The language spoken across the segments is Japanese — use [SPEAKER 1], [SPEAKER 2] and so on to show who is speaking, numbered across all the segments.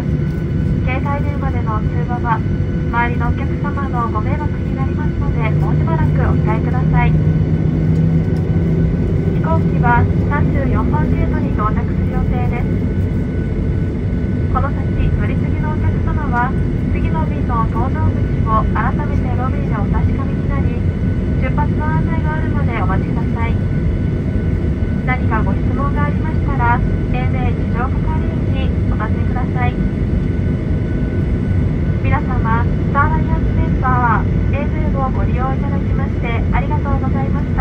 [SPEAKER 1] 。携帯電話での通話は周りのお客様のご迷惑になりますので、もうしばらくお控えください。飛行機は34番ゲートに到着する予定です。この先乗り継ぎのお客様は次の便の搭乗口を改めてロビーでお確かめになり、出発の案内があるまでお待ちください。何かご質問がありましたら ANA 地上係員にお尋ねください。皆様、スターライアンスメンバー ANA をご利用いただきましてありがとうございました。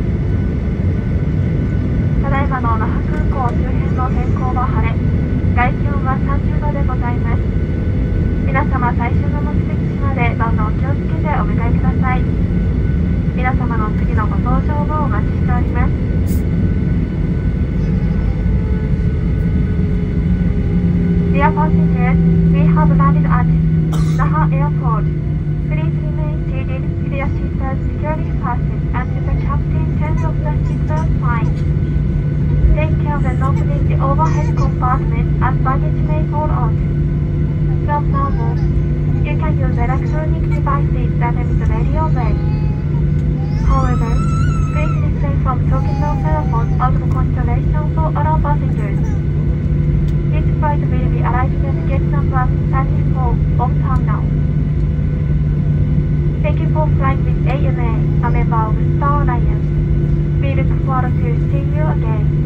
[SPEAKER 1] ただいまの那覇空港周辺の天候は晴れ、外気温は30度でございます。皆様、最終の目的地までどうぞお気をつけてお迎えください。皆様の次のご搭乗をお待ちしております。Dear passengers, we have landed at Naha Airport. Please remain seated with your seatbelts securely fastened until the captain turns off the seatbelt sign. Take care when opening the overhead compartment as baggage may fall out. From now on, you can use electronic devices that emit radio waves. However, please refrain from talking on cell phones out of consideration for all passengers.This flight will be arriving at gate number 34 on time now. Thank you for flying with ANA, a member of Star Alliance. We look forward to seeing you again.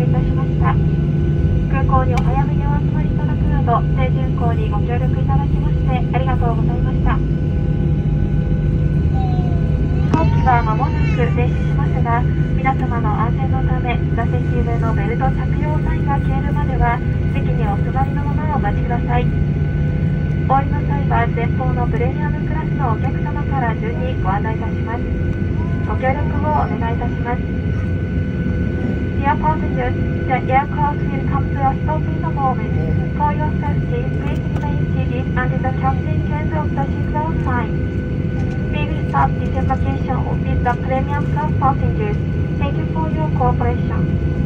[SPEAKER 1] いたしました。空港にお早めにお集まりいただくなど、定時運行にご協力いただきましてありがとうございました。飛行機は間もなく停止しますが、皆様の安全のため、座席上のベルト着用サインが消えるまでは、席にお座りのままお待ちください。お降りの際は、前方のプレミアムクラスのお客様から順にご案内いたします。ご協力をお願いいたします。Dear passengers, the aircraft will come to a stop in a moment. For your safety, please remain seated until the captain turns off the seatbelt sign. We will start disembarkation with the premium class passengers. Thank you for your cooperation.